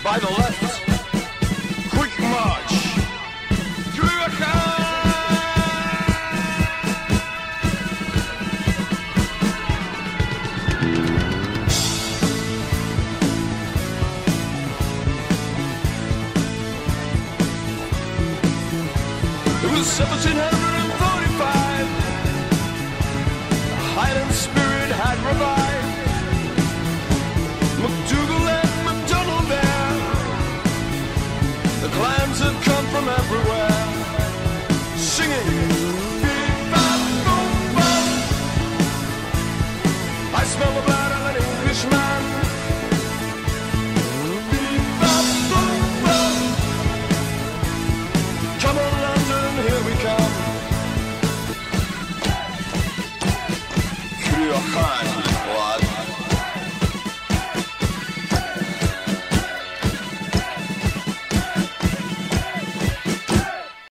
by the left. Quick march. It was 1745. The Highland spirit had revived. MacDougall and MacDonald there. The clans had come from everywhere, singing beep-bop-boom-bop. I smell the blood of an Englishman. Beep-bop-boom-bop. Come on, London, here we come. Clear Khan.